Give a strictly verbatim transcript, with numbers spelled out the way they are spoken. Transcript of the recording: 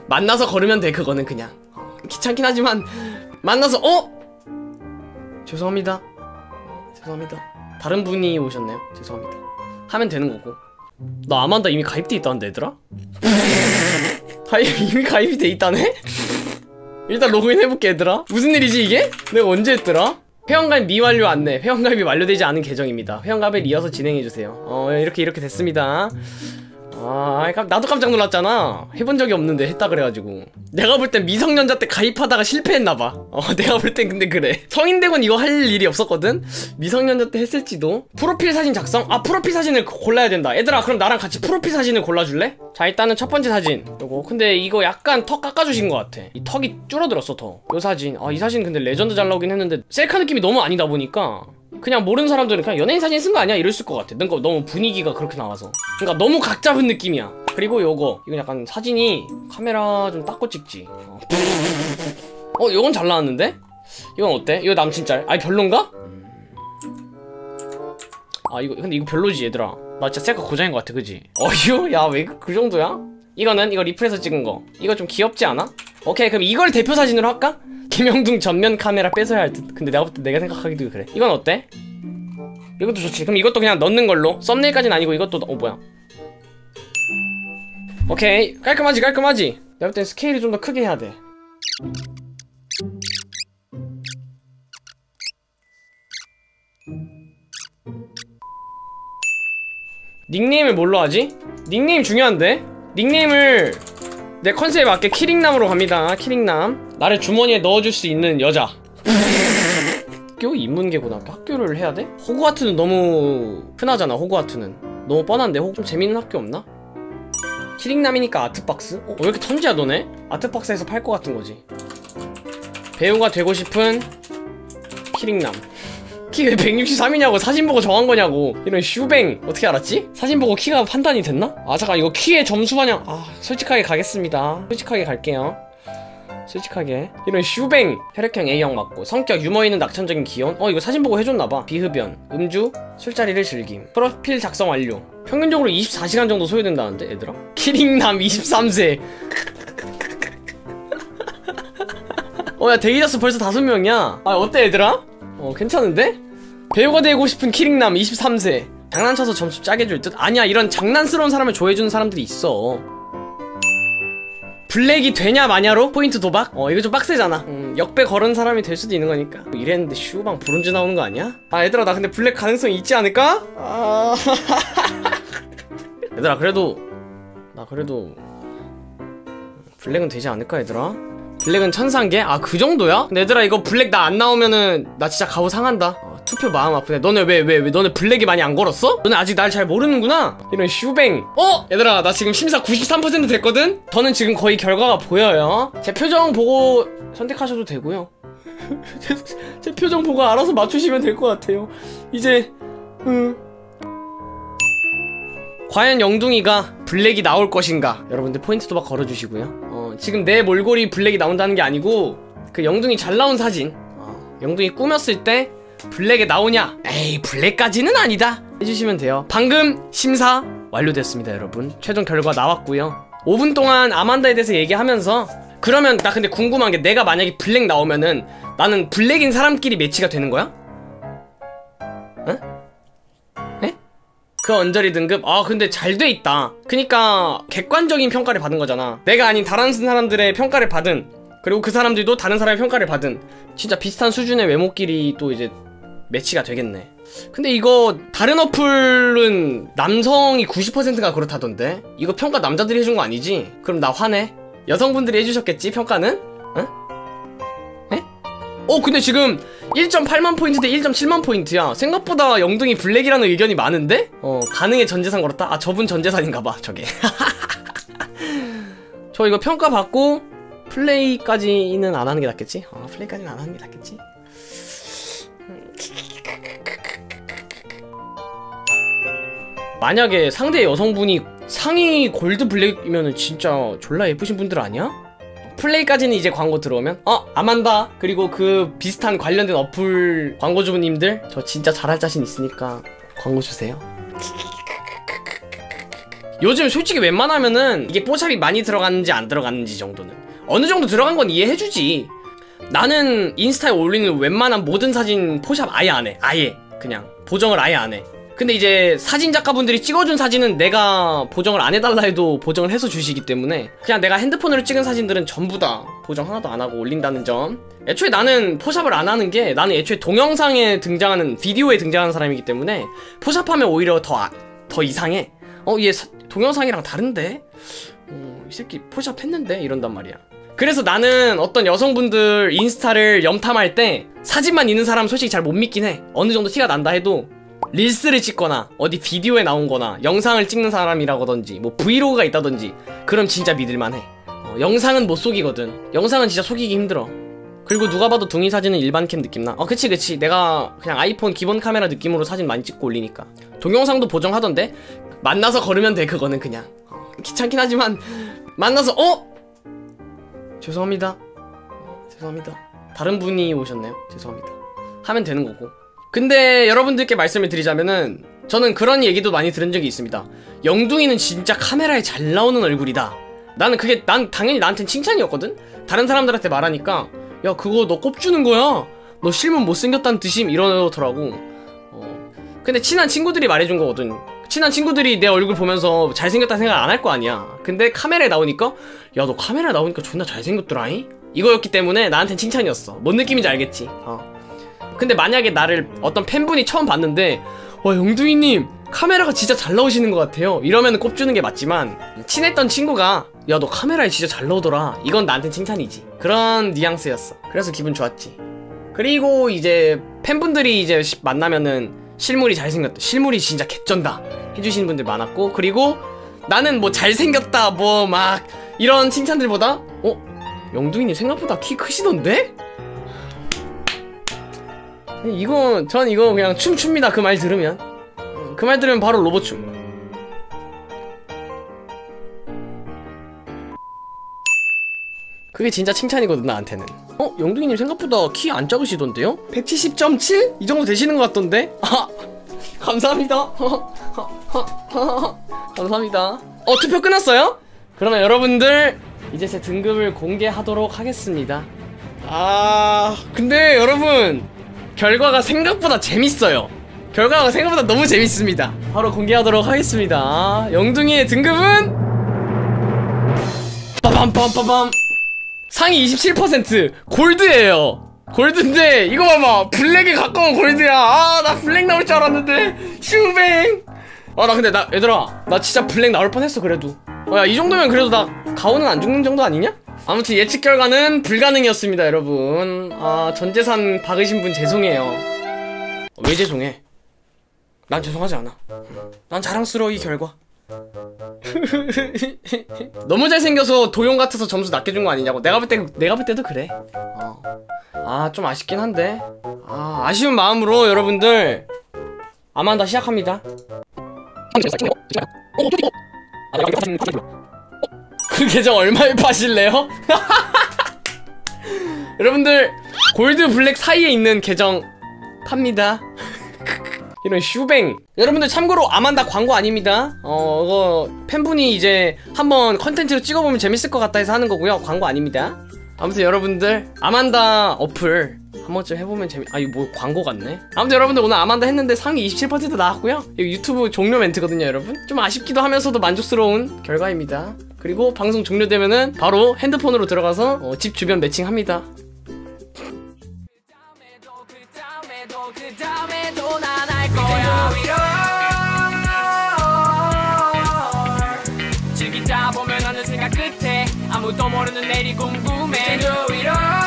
만나서 걸으면 돼. 그거는 그냥 어, 귀찮긴 하지만 만나서 어? 죄송합니다. 죄송합니다. 다른 분이 오셨네요. 죄송합니다. 하면 되는 거고. 나 아만다 이미 가입돼 있다는데 얘들아? 가입, 이미 가입이 돼 있다네? 일단 로그인 해볼게 얘들아. 무슨 일이지 이게? 내가 언제 했더라? 회원가입 미완료 안내. 회원가입이 완료되지 않은 계정입니다. 회원가입을 이어서 진행해주세요. 어 이렇게 이렇게 됐습니다. 아 나도 깜짝 놀랐잖아. 해본 적이 없는데 했다 그래가지고. 내가 볼 땐 미성년자 때 가입하다가 실패했나봐. 어 내가 볼 땐 근데 그래. 성인 되곤 이거 할 일이 없었거든? 미성년자 때 했을지도. 프로필 사진 작성? 아 프로필 사진을 골라야 된다. 얘들아 그럼 나랑 같이 프로필 사진을 골라줄래? 자 일단은 첫 번째 사진 요거. 근데 이거 약간 턱 깎아주신 것 같아. 이 턱이 줄어들었어 더. 요 사진 아 이 사진 근데 레전드 잘 나오긴 했는데 셀카 느낌이 너무 아니다 보니까 그냥 모르는 사람들은 그냥 연예인 사진 쓴 거 아니야? 이랬을 것 같아. 그러니까 너무 분위기가 그렇게 나와서. 그러니까 너무 각 잡은 느낌이야. 그리고 요거 이건 약간 사진이 카메라 좀 닦고 찍지. 어, 어 요건 잘 나왔는데? 이건 어때? 이거 남친 짤. 아니 별론가? 아 이거 근데 이거 별로지 얘들아. 나 진짜 셀카 고장인 것 같아 그지? 어휴 야 왜 그 정도야? 이거는 이거 리플에서 찍은 거. 이거 좀 귀엽지 않아? 오케이 그럼 이걸 대표 사진으로 할까? 김영둥 전면 카메라 뺏어야 할 듯. 근데 내가 볼 때 내가 생각하기도 그래. 이건 어때? 이것도 좋지. 그럼 이것도 그냥 넣는 걸로. 썸네일까지는 아니고 이것도 어 뭐야? 오케이 깔끔하지 깔끔하지. 내가 볼 땐 스케일이 좀 더 크게 해야 돼. 닉네임을 뭘로 하지? 닉네임 중요한데? 닉네임을 내 컨셉에 맞게 키링남으로 갑니다. 키링남. 나를 주머니에 넣어줄 수 있는 여자. 학교? 인문계고등학교? 학교를 해야 돼? 호그와트는 너무 흔하잖아. 호그와트는 너무 뻔한데. 혹 좀 재밌는 학교 없나? 키링남이니까 아트박스? 어, 왜 이렇게 천지야 너네? 아트박스에서 팔 것 같은 거지. 배우가 되고 싶은 키링남. 키 왜 백육십삼이냐고. 사진 보고 정한 거냐고. 이런 슈뱅. 어떻게 알았지? 사진 보고 키가 판단이 됐나? 아 잠깐 이거 키의 점수 반영. 아 솔직하게 가겠습니다. 솔직하게 갈게요. 솔직하게. 이런 슈뱅. 혈액형 A형 맞고 성격 유머 있는 낙천적인 기혼. 어 이거 사진 보고 해줬나봐. 비흡연 음주 술자리를 즐김. 프로필 작성 완료. 평균적으로 이십사 시간 정도 소요된다는데 얘들아. 키링남 이십삼 세. 어 야 대기자수 벌써 다섯 명이야. 아 어때 얘들아? 어 괜찮은데? 배우가 되고 싶은 키링남 이십삼 세. 장난쳐서 점수 짜게 줄 듯? 아니야 이런 장난스러운 사람을 좋아해주는 사람들이 있어. 블랙이 되냐 마냐로 포인트 도박? 어 이거 좀 빡세잖아. 음, 역배 걸은 사람이 될 수도 있는 거니까. 이랬는데 슈방 브론즈 나오는 거 아니야? 아 얘들아 나 근데 블랙 가능성이 있지 않을까? 아... 얘들아 그래도 나 그래도 블랙은 되지 않을까 얘들아? 블랙은 천상계? 아 그 정도야? 근데 얘들아 이거 블랙 나 안 나오면은 나 진짜 가오 상한다. 어, 투표 마음 아프네. 너네 왜 왜 왜 너네 블랙이 많이 안 걸었어? 너네 아직 날 잘 모르는구나? 이런 슈뱅. 어? 얘들아 나 지금 심사 구십삼 퍼센트 됐거든? 저는 지금 거의 결과가 보여요. 제 표정 보고 선택하셔도 되고요. 제, 제 표정 보고 알아서 맞추시면 될 것 같아요. 이제 음. 과연 영둥이가 블랙이 나올 것인가? 여러분들 포인트 도박 걸어주시고요. 어, 지금 내 몰골이 블랙이 나온다는 게 아니고 그 영둥이 잘 나온 사진. 어, 영둥이 꾸몄을 때 블랙에 나오냐? 에이 블랙까지는 아니다 해주시면 돼요. 방금 심사 완료됐습니다 여러분. 최종 결과 나왔고요. 오 분 동안 아만다에 대해서 얘기하면서 그러면 나 근데 궁금한 게 내가 만약에 블랙 나오면은 나는 블랙인 사람끼리 매치가 되는 거야? 응? 에? 그 언저리 등급? 아 근데 잘 돼 있다. 그니까 객관적인 평가를 받은 거잖아. 내가 아닌 다른 사람들의 평가를 받은, 그리고 그 사람들도 다른 사람의 평가를 받은 진짜 비슷한 수준의 외모끼리 또 이제 매치가 되겠네. 근데 이거 다른 어플은 남성이 구십 퍼센트가 그렇다던데? 이거 평가 남자들이 해준 거 아니지? 그럼 나 화내? 여성분들이 해주셨겠지 평가는? 응? 에? 어 근데 지금 일 점 팔만 포인트 대 일 점 칠만 포인트야. 생각보다 영둥이 블랙이라는 의견이 많은데? 어 가능해 전재산 걸었다? 아 저분 전재산인가봐 저게. 저 이거 평가 받고 플레이까지는 안 하는 게 낫겠지? 어 플레이까지는 안 하는 게 낫겠지? 만약에 상대 여성분이 상위 골드 블랙이면은 진짜 졸라 예쁘신 분들 아니야? 플레이까지는 이제 광고 들어오면 어! 아만다! 그리고 그 비슷한 관련된 어플 광고주님들 저 진짜 잘할 자신 있으니까 광고 주세요. 요즘 솔직히 웬만하면은 이게 뽀샵이 많이 들어갔는지 안 들어갔는지 정도는 어느 정도 들어간 건 이해해주지. 나는 인스타에 올리는 웬만한 모든 사진 포샵 아예 안 해. 아예 그냥 보정을 아예 안 해. 근데 이제 사진 작가분들이 찍어준 사진은 내가 보정을 안 해달라 해도 보정을 해서 주시기 때문에 그냥 내가 핸드폰으로 찍은 사진들은 전부 다 보정 하나도 안 하고 올린다는 점. 애초에 나는 포샵을 안 하는 게 나는 애초에 동영상에 등장하는 비디오에 등장하는 사람이기 때문에 포샵하면 오히려 더, 아, 더 이상해. 어 얘 동영상이랑 다른데? 어, 이 새끼 포샵 했는데? 이런단 말이야. 그래서 나는 어떤 여성분들 인스타를 염탐할 때 사진만 있는 사람 솔직히 잘 못 믿긴 해. 어느 정도 티가 난다 해도 릴스를 찍거나 어디 비디오에 나온 거나 영상을 찍는 사람이라든지 뭐 브이로그가 있다든지 그럼 진짜 믿을만해. 어, 영상은 못 속이거든. 영상은 진짜 속이기 힘들어. 그리고 누가 봐도 둥이 사진은 일반캠 느낌나? 어 그치 그치 내가 그냥 아이폰 기본 카메라 느낌으로 사진 많이 찍고 올리니까. 동영상도 보정하던데? 만나서 걸으면 돼 그거는 그냥. 어, 귀찮긴 하지만 만나서 어? 죄송합니다. 어, 죄송합니다. 다른 분이 오셨네요. 죄송합니다. 하면 되는 거고. 근데 여러분들께 말씀을 드리자면은 저는 그런 얘기도 많이 들은 적이 있습니다. 영둥이는 진짜 카메라에 잘 나오는 얼굴이다. 나는 그게 난 당연히 나한텐 칭찬이었거든? 다른 사람들한테 말하니까 야 그거 너 꼽주는 거야. 너 실물 못생겼다는 뜻임 이러더라고. 어. 근데 친한 친구들이 말해준 거거든. 친한 친구들이 내 얼굴 보면서 잘생겼다 생각 안 할 거 아니야. 근데 카메라에 나오니까 야 너 카메라에 나오니까 존나 잘생겼더라잉? 이거였기 때문에 나한텐 칭찬이었어. 뭔 느낌인지 알겠지? 어. 근데 만약에 나를 어떤 팬분이 처음 봤는데 와 영둥이님 카메라가 진짜 잘 나오시는 것 같아요 이러면 꼽주는 게 맞지만 친했던 친구가 야 너 카메라에 진짜 잘 나오더라 이건 나한텐 칭찬이지. 그런 뉘앙스였어. 그래서 기분 좋았지. 그리고 이제 팬분들이 이제 만나면은 실물이 잘생겼다 실물이 진짜 개쩐다 해주시는 분들 많았고 그리고 나는 뭐 잘생겼다 뭐 막 이런 칭찬들보다 어? 영둥이님 생각보다 키 크시던데? 이거 전 이거 그냥 춤춥니다. 그 말 들으면 그 말 들으면 바로 로봇춤. 그게 진짜 칭찬이거든 나한테는. 어? 영둥이님 생각보다 키 안 작으시던데요? 백칠십 점 칠? 이 정도 되시는 것 같던데? 아 감사합니다. 감사합니다. 어 투표 끝났어요? 그러면 여러분들 이제 제 등급을 공개하도록 하겠습니다. 아 근데 여러분 결과가 생각보다 재밌어요. 결과가 생각보다 너무 재밌습니다. 바로 공개하도록 하겠습니다. 영둥이의 등급은 빠밤빰빠밤 상위 이십칠 퍼센트 골드예요. 골드인데 이거 봐봐 블랙에 가까운 골드야. 아 나 블랙 나올 줄 알았는데 슈뱅. 아 나 근데 나 얘들아 나 진짜 블랙 나올 뻔했어. 그래도 어, 야 이 정도면 그래도 나 가오는 안 죽는 정도 아니냐? 아무튼 예측 결과는 불가능이었습니다 여러분. 아 전재산 박으신 분 죄송해요. 왜 죄송해? 난 죄송하지 않아. 난 자랑스러워 이 결과. 너무 잘생겨서 도용 같아서 점수 낮게 준 거 아니냐고. 내가 볼 때 내가 볼 때도 그래. 어. 아 좀 아쉽긴 한데 아 아쉬운 마음으로 여러분들 아만다 시작합니다. 그 계정 얼마에 파실래요? 여러분들 골드 블랙 사이에 있는 계정 팝니다. 이런 슈뱅. 여러분들 참고로 아만다 광고 아닙니다. 어 이거 팬분이 이제 한번 컨텐츠로 찍어보면 재밌을 것 같다 해서 하는 거고요. 광고 아닙니다. 아무튼 여러분들 아만다 어플 한 번쯤 해보면 재미.. 아 이거 뭐 광고 같네. 아무튼 여러분들 오늘 아만다 했는데 상위 이십칠 퍼센트 나왔고요. 이거 유튜브 종료 멘트거든요 여러분. 좀 아쉽기도 하면서도 만족스러운 결과입니다. 그리고 방송 종료되면은 바로 핸드폰으로 들어가서 어, 집 주변 매칭합니다. 즐기다 보면 어느 생각 끝에 아무도 모르는 내일이 궁금해.